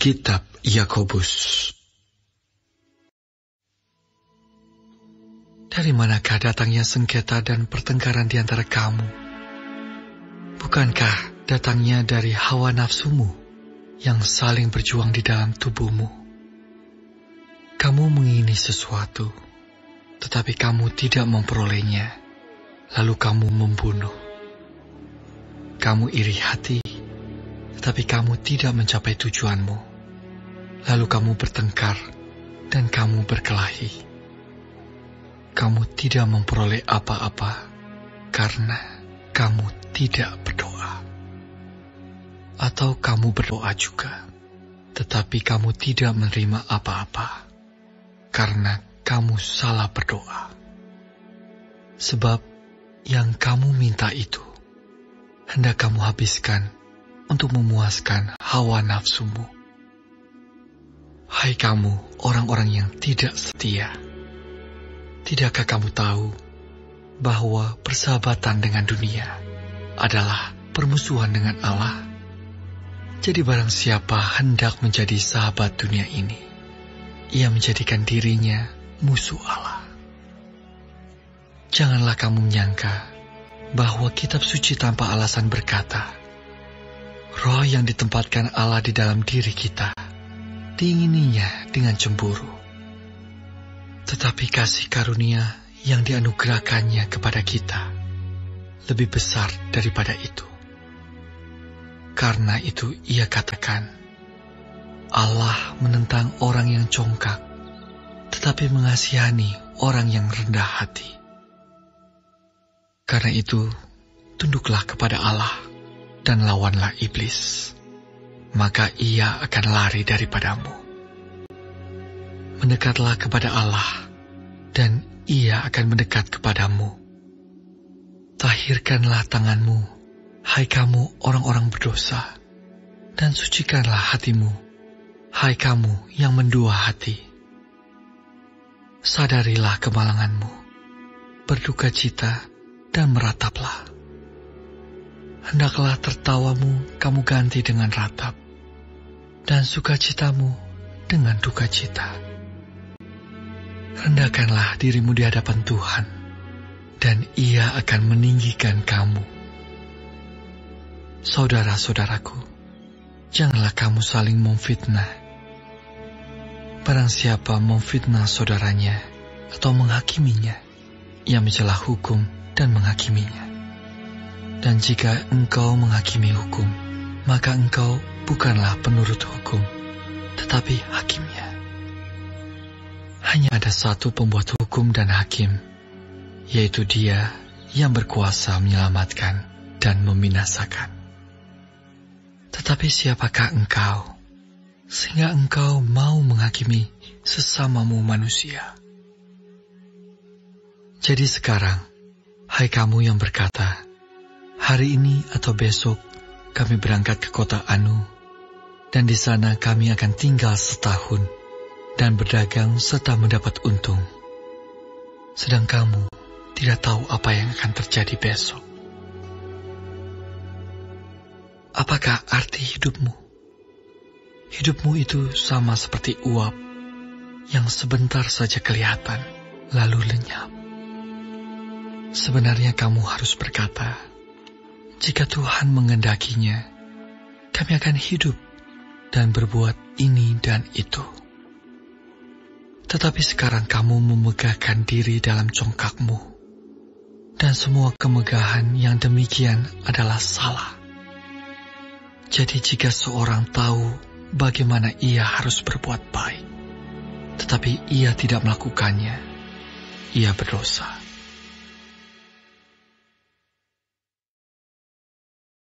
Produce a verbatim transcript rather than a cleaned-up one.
Kitab Yakobus. Dari manakah datangnya sengketa dan pertengkaran di antara kamu? Bukankah datangnya dari hawa nafsumu yang saling berjuang di dalam tubuhmu? Kamu mengingini sesuatu, tetapi kamu tidak memperolehnya, lalu kamu membunuh. Kamu iri hati, tetapi kamu tidak mencapai tujuanmu. Lalu kamu bertengkar dan kamu berkelahi. Kamu tidak memperoleh apa-apa karena kamu tidak berdoa. Atau kamu berdoa juga, tetapi kamu tidak menerima apa-apa karena kamu salah berdoa. Sebab yang kamu minta itu hendak kamu habiskan untuk memuaskan hawa nafsumu. Hai kamu, orang-orang yang tidak setia, tidakkah kamu tahu bahwa persahabatan dengan dunia adalah permusuhan dengan Allah? Jadi barang siapa hendak menjadi sahabat dunia ini, ia menjadikan dirinya musuh Allah. Janganlah kamu menyangka bahwa kitab suci tanpa alasan berkata, roh yang ditempatkan Allah di dalam diri kita diingininya dengan cemburu. Tetapi kasih karunia yang dianugerahkannya kepada kita lebih besar daripada itu. Karena itu ia katakan, Allah menentang orang yang congkak, tetapi mengasihani orang yang rendah hati. Karena itu, tunduklah kepada Allah dan lawanlah iblis, maka ia akan lari daripadamu. Mendekatlah kepada Allah, dan ia akan mendekat kepadamu. Tahirkanlah tanganmu, hai kamu orang-orang berdosa, dan sucikanlah hatimu, hai kamu yang mendua hati. Sadarilah kemalanganmu, berduka cita, dan merataplah. Hendaklah tertawamu kamu ganti dengan ratap, dan sukacitamu dengan duka cita. Rendahkanlah dirimu di hadapan Tuhan, dan Ia akan meninggikan kamu. Saudara-saudaraku, janganlah kamu saling memfitnah. Barang siapa memfitnah saudaranya atau menghakiminya, ia mencela hukum dan menghakiminya. Dan jika engkau menghakimi hukum, maka engkau bukanlah penurut hukum, tetapi hakimnya. Hanya ada satu pembuat hukum dan hakim, yaitu Dia yang berkuasa menyelamatkan dan membinasakan. Tetapi siapakah engkau, sehingga engkau mau menghakimi sesamamu manusia? Jadi sekarang, hai kamu yang berkata, hari ini atau besok kami berangkat ke kota Anu, dan di sana kami akan tinggal setahun dan berdagang serta mendapat untung. Sedang kamu tidak tahu apa yang akan terjadi besok. Apakah arti hidupmu? Hidupmu itu sama seperti uap yang sebentar saja kelihatan, lalu lenyap. Sebenarnya kamu harus berkata, jika Tuhan mengendakinya, kami akan hidup dan berbuat ini dan itu. Tetapi sekarang kamu memegahkan diri dalam congkakmu, dan semua kemegahan yang demikian adalah salah. Jadi jika seorang tahu bagaimana ia harus berbuat baik, tetapi ia tidak melakukannya, ia berdosa.